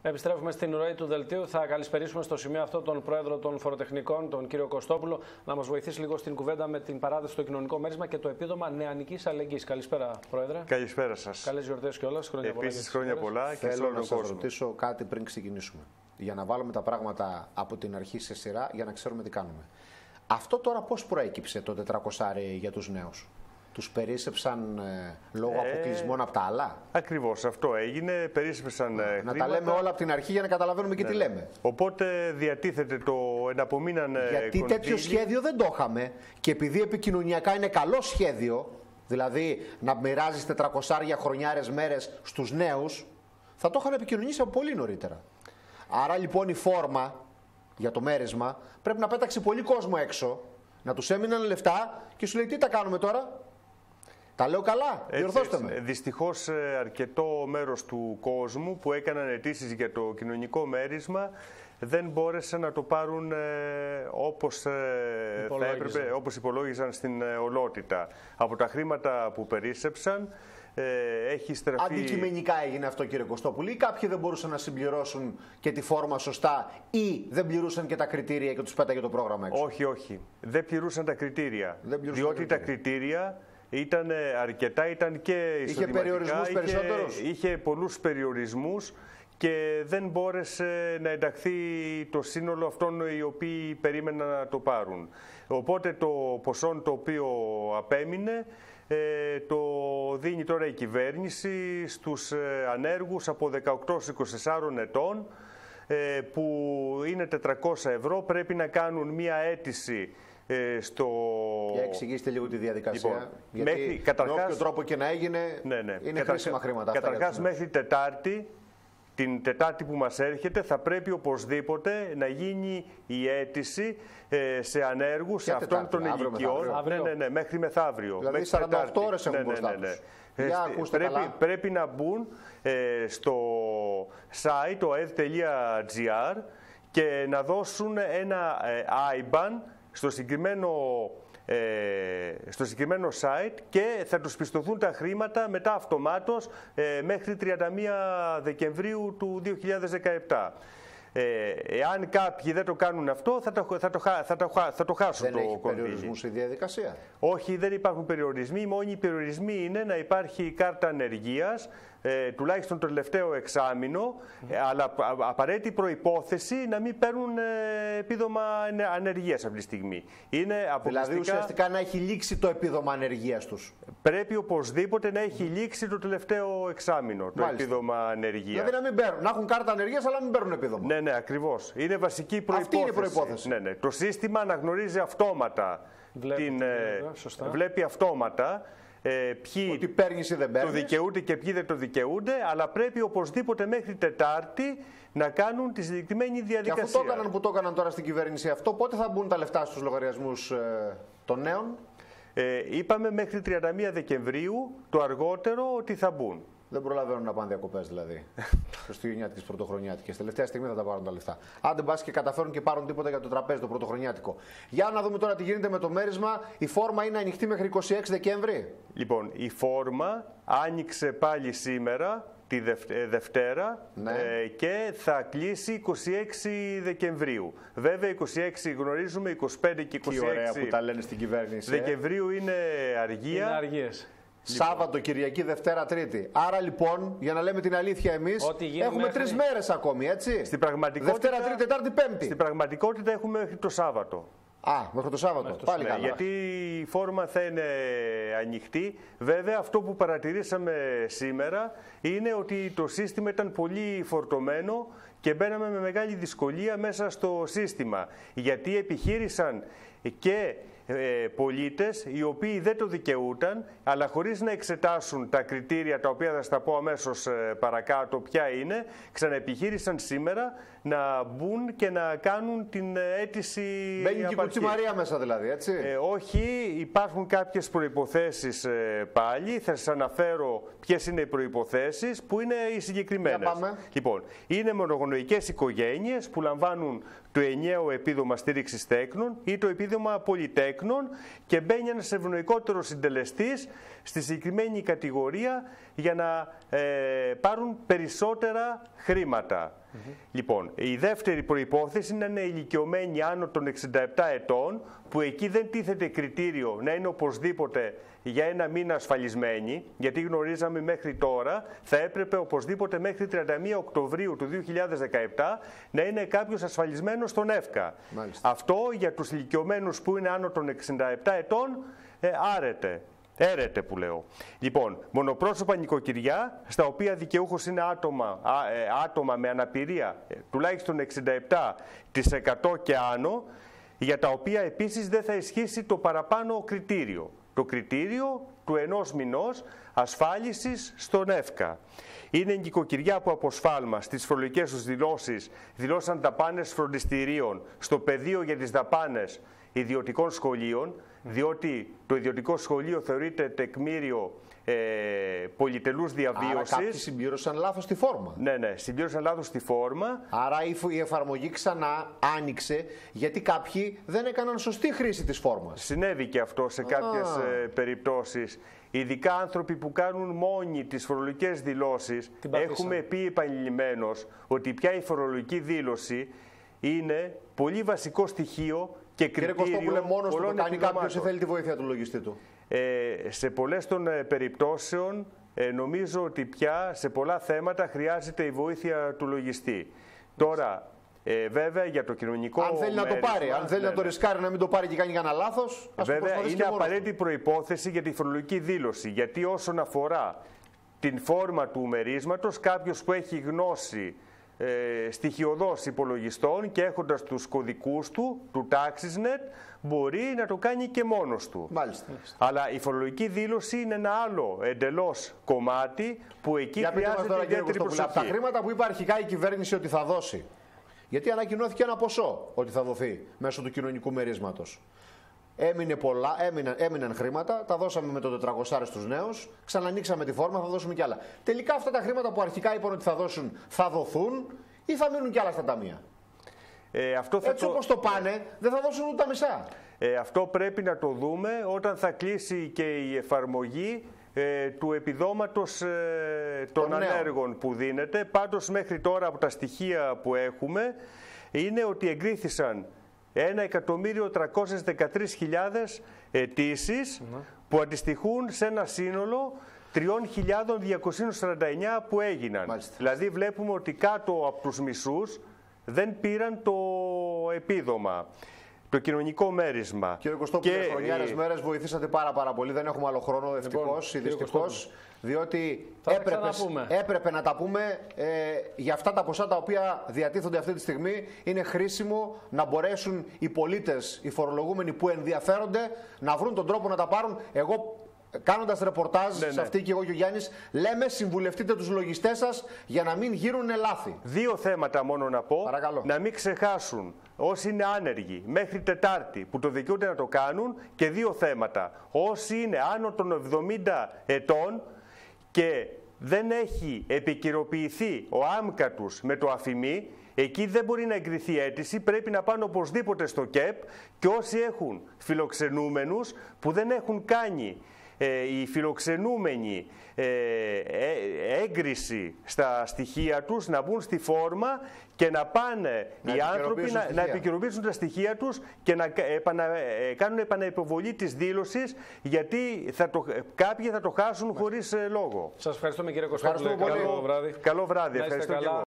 Επιστρέφουμε στην ροή του δελτίου. Θα καλησπερίσουμε στο σημείο αυτό τον πρόεδρο των φοροτεχνικών, τον κύριο Κωστόπουλο, να μας βοηθήσει λίγο στην κουβέντα με την παράδοση στο κοινωνικό μέρισμα και το επίδομα νεανικής αλληλεγγύης. Καλησπέρα, πρόεδρε. Καλησπέρα σας. Καλές γιορτές κιόλας. Χρόνια πολλά. Επίσης, χρόνια πολλά και θέλω να σας ρωτήσω κάτι πριν ξεκινήσουμε. Για να βάλουμε τα πράγματα από την αρχή σε σειρά, για να ξέρουμε τι κάνουμε. Αυτό τώρα πώς προέκυψε το 400 για τους νέους? Τους περίσσεψαν λόγω αποκλεισμών από τα άλλα? Ακριβώς, αυτό έγινε. Περίσσεψαν να τα λέμε όλα από την αρχή για να καταλαβαίνουμε και τι λέμε. Οπότε διατίθεται το εναπομείναν γιατί τέτοιο σχέδιο δεν το είχαμε και επειδή επικοινωνιακά είναι καλό σχέδιο, δηλαδή να μοιράζεις 400 χρονιάρες μέρες στους νέους, θα το είχαν επικοινωνήσει από πολύ νωρίτερα. Άρα λοιπόν η φόρμα για το μέρισμα πρέπει να πέταξε πολύ κόσμο έξω, να τους έμειναν λεφτά και σου λέει τι τα κάνουμε τώρα? Τα λέω καλά, διορθώστε με. Δυστυχώς αρκετό μέρος του κόσμου που έκαναν αιτήσεις για το κοινωνικό μέρισμα δεν μπόρεσαν να το πάρουν όπως θα έπρεπε, όπως υπολόγιζαν στην ολότητα. Από τα χρήματα που περίσσεψαν έχει στραφεί... Αντικειμενικά έγινε αυτό, κύριε Κωστόπουλη, ή κάποιοι δεν μπορούσαν να συμπληρώσουν και τη φόρμα σωστά ή δεν πληρούσαν και τα κριτήρια και τους πέταγε το πρόγραμμα έξω? Όχι, όχι. Δεν πληρούσαν τα κριτήρια. Διότι τα κριτήρια ήταν αρκετά, ήταν και είχε περιορισμούς περισσότερους. Είχε πολλούς περιορισμούς και δεν μπόρεσε να ενταχθεί το σύνολο αυτών οι οποίοι περίμεναν να το πάρουν. Οπότε το ποσό το οποίο απέμεινε το δίνει τώρα η κυβέρνηση στους ανέργους από 18-24 ετών που είναι 400 ευρώ. Πρέπει να κάνουν μία αίτηση Για εξηγήστε λίγο τη διαδικασία. Λοιπόν, γιατί με όποιο τρόπο και να έγινε, είναι χρήσιμα χρήματα. Καταρχάς μέχρι Τετάρτη, την Τετάρτη που μας έρχεται, θα πρέπει οπωσδήποτε να γίνει η αίτηση σε ανέργους σε αυτών των ηλικιών. Ναι, μέχρι μεθαύριο. Δηλαδή 48 ώρες έχουν μπροστά τους. Πρέπει να μπουν στο site το ed.gr και να δώσουν ένα IBAN στο συγκεκριμένο site και θα τους πιστωθούν τα χρήματα μετά αυτομάτως μέχρι 31 Δεκεμβρίου του 2017. Εάν κάποιοι δεν το κάνουν αυτό, θα το χάσουν. Δεν έχει περιορισμούς η διαδικασία? Όχι, δεν υπάρχουν περιορισμοί. Μόνοι οι περιορισμοί είναι να υπάρχει κάρτα ανεργίας, τουλάχιστον το τελευταίο εξάμηνο, αλλά απαραίτητη προϋπόθεση να μην παίρνουν επίδομα ανεργίας αυτή τη στιγμή. Είναι δηλαδή ουσιαστικά να έχει λήξει το επίδομα ανεργίας τους. Πρέπει οπωσδήποτε να έχει λήξει το τελευταίο εξάμηνο το επίδομα ανεργίας. Δηλαδή να μην παίρνουν, να έχουν κάρτα ανεργίας αλλά να μην παίρνουν επίδομα. Ναι, ακριβώς. Είναι βασική προϋπόθεση. Αυτή είναι η προϋπόθεση. Ναι. Το σύστημα αναγνωρίζει αυτόματα. Βλέπει αυτόματα ότι παίρνεις ή δεν παίρνεις, το δικαιούνται και ποιοι δεν το δικαιούνται, αλλά πρέπει οπωσδήποτε μέχρι Τετάρτη να κάνουν τη συγκεκριμένη διαδικασία. Και αφού το έκαναν που το έκαναν τώρα στην κυβέρνηση αυτό, πότε θα μπουν τα λεφτά στους λογαριασμούς των νέων? Είπαμε μέχρι 31 Δεκεμβρίου το αργότερο ότι θα μπουν. Δεν προλαβαίνουν να πάνε διακοπές δηλαδή. Χριστουγεννιάτικες, πρωτοχρονιάτικες. Τελευταία στιγμή θα τα πάρουν τα λεφτά. Αν δεν πας και καταφέρουν και πάρουν τίποτα για το τραπέζι το πρωτοχρονιάτικο. Για να δούμε τώρα τι γίνεται με το μέρισμα. Η φόρμα είναι ανοιχτή μέχρι 26 Δεκέμβρη. Λοιπόν, η φόρμα άνοιξε πάλι σήμερα, τη Δευτέρα, και θα κλείσει 26 Δεκεμβρίου. Βέβαια 26 γνωρίζουμε, 25 και 26 τι ωραία που τα λένε στην κυβέρνηση. Δεκεμβρίου είναι αργία. Είναι αργίες. Σάββατο, Κυριακή, Δευτέρα, Τρίτη. Άρα λοιπόν, για να λέμε την αλήθεια εμείς, έχουμε 3 μέρες ακόμη, έτσι. Στην πραγματικότητα, Δευτέρα, Τρίτη, Τετάρτη, Πέμπτη. Στην πραγματικότητα έχουμε μέχρι το Σάββατο. Μέχρι το Σάββατο. Πάλι καλά. Γιατί η φόρμα θα είναι ανοιχτή. Βέβαια, αυτό που παρατηρήσαμε σήμερα είναι ότι το σύστημα ήταν πολύ φορτωμένο και μπαίναμε με μεγάλη δυσκολία μέσα στο σύστημα. Γιατί επιχείρησαν και πολίτες οι οποίοι δεν το δικαιούταν, αλλά χωρίς να εξετάσουν τα κριτήρια, τα οποία θα στα πω αμέσως παρακάτω ποια είναι, ξαναεπιχείρησαν σήμερα να μπουν και να κάνουν την αίτηση. Μπαίνει και η κουτσιμαρία μέσα δηλαδή, έτσι. Όχι, υπάρχουν κάποιες προϋποθέσεις πάλι. Θα σας αναφέρω ποιες είναι οι προϋποθέσεις που είναι οι συγκεκριμένες. Λοιπόν, είναι μονογονοϊκές οικογένειες που λαμβάνουν το ενιαίο επίδομα στήριξης τέκνων ή το επίδομα πολυτέκνων και μπαίνει ένας ευνοϊκότερος συντελεστής στη συγκεκριμένη κατηγορία για να πάρουν περισσότερα χρήματα. Λοιπόν, η δεύτερη προϋπόθεση είναι να είναι ηλικιωμένοι άνω των 67 ετών, που εκεί δεν τίθεται κριτήριο να είναι οπωσδήποτε για ένα μήνα ασφαλισμένοι, γιατί γνωρίζαμε μέχρι τώρα θα έπρεπε οπωσδήποτε μέχρι 31 Οκτωβρίου του 2017 να είναι κάποιος ασφαλισμένος στον ΕΦΚΑ. Μάλιστα. Αυτό για τους ηλικιωμένους που είναι άνω των 67 ετών άρεται. Έρεται που λέω. Λοιπόν, μονοπρόσωπα νοικοκυριά, στα οποία δικαιούχος είναι άτομα με αναπηρία τουλάχιστον 67% και άνω, για τα οποία επίσης δεν θα ισχύσει το παραπάνω κριτήριο. Το κριτήριο του 1 μηνός ασφάλισης στον ΕΦΚΑ. Είναι νοικοκυριά που από σφάλμα στις φορολογικές τους δηλώσεις δηλώσαν δαπάνες φροντιστηρίων στο πεδίο για τις δαπάνες ιδιωτικών σχολείων, διότι το ιδιωτικό σχολείο θεωρείται τεκμήριο πολυτελούς διαβίωσης. Άρα κάποιοι συμπλήρωσαν λάθος τη φόρμα. Ναι, συμπλήρωσαν λάθος τη φόρμα. Άρα η εφαρμογή ξανά άνοιξε, γιατί κάποιοι δεν έκαναν σωστή χρήση της φόρμας. Συνέβη και αυτό σε κάποιες περιπτώσεις. Ειδικά άνθρωποι που κάνουν μόνοι τις φορολογικές δηλώσεις, έχουμε πει επανειλημμένως ότι πια η φορολογική δήλωση είναι πολύ βασικό στοιχείο και κριτήριο. Κύριε Κωστόπουλε, μόνος του το κάνει κάποιος ή θέλει τη βοήθεια του λογιστή του? Σε πολλές των περιπτώσεων νομίζω ότι πια σε πολλά θέματα χρειάζεται η βοήθεια του λογιστή. Τώρα, βέβαια για το κοινωνικό αν θέλει να το πάρει, αν θέλει να το ρισκάρει να μην το πάρει και κάνει κανένα λάθος, βέβαια είναι απαραίτητη προϋπόθεση για τη φορολογική δήλωση, γιατί όσον αφορά την φόρμα του μερίσματος, κάποιος που έχει γνώση στοιχειοδός υπολογιστών και έχοντας τους κωδικούς του TaxisNet, μπορεί να το κάνει και μόνος του. Μάλιστα. Αλλά η φορολογική δήλωση είναι ένα άλλο εντελώς κομμάτι που εκεί χρειάζεται ιδιαίτερη προσοχή. Από τα χρήματα που είπε αρχικά η κυβέρνηση ότι θα δώσει, γιατί ανακοινώθηκε ένα ποσό ότι θα δοθεί μέσω του κοινωνικού μερίσματος. Έμειναν χρήματα, τα δώσαμε με το 400 στους νέους, ξανανοίξαμε τη φόρμα, θα δώσουμε κι άλλα. Τελικά αυτά τα χρήματα που αρχικά είπαν ότι θα δώσουν, θα δοθούν ή θα μείνουν κι άλλα στα ταμεία? Έτσι όπως το πάνε, δεν θα δώσουν ούτε τα μισά. Αυτό πρέπει να το δούμε όταν θα κλείσει και η εφαρμογή του επιδόματος των ανέργων που δίνεται. Πάντως μέχρι τώρα από τα στοιχεία που έχουμε είναι ότι εγκρίθησαν 1.313.000 αιτήσεις που αντιστοιχούν σε ένα σύνολο 3.249 που έγιναν. Μάλιστα. Δηλαδή βλέπουμε ότι κάτω από τους μισούς δεν πήραν το επίδομα, το κοινωνικό μέρισμα. Κύριε Κωστόπουλε, χρονιάρες μέρες βοηθήσατε πάρα πολύ. Δεν έχουμε άλλο χρόνο, ευτυχώς ή δυστυχώς, διότι έπρεπε να τα πούμε για αυτά τα ποσά τα οποία διατίθονται αυτή τη στιγμή. Είναι χρήσιμο να μπορέσουν οι πολίτες, οι φορολογούμενοι που ενδιαφέρονται, να βρουν τον τρόπο να τα πάρουν. Εγώ, κάνοντας ρεπορτάζ σε αυτή και εγώ και ο Γιάννης, λέμε συμβουλευτείτε τους λογιστές σας για να μην γίνουν λάθη. Δύο θέματα μόνο να πω. Παρακαλώ. Να μην ξεχάσουν όσοι είναι άνεργοι μέχρι Τετάρτη που το δικαιούνται να το κάνουν, και δύο θέματα. Όσοι είναι άνω των 70 ετών και δεν έχει επικυροποιηθεί ο άμκα τους με το αφημί, εκεί δεν μπορεί να εγκριθεί αίτηση, πρέπει να πάνε οπωσδήποτε στο ΚΕΠ. Και όσοι έχουν φιλοξενούμενους που δεν έχουν κάνει οι φιλοξενούμενοι έγκριση στα στοιχεία τους, να μπουν στη φόρμα και να πάνε οι άνθρωποι να επικαιροποιήσουν τα στοιχεία τους και να κάνουν επαναυποβολή της δήλωσης, γιατί κάποιοι θα το χάσουν χωρίς λόγο. Σας ευχαριστούμε κύριε Κωστόπουλε. Καλό βράδυ. Καλό βράδυ. Ευχαριστώ.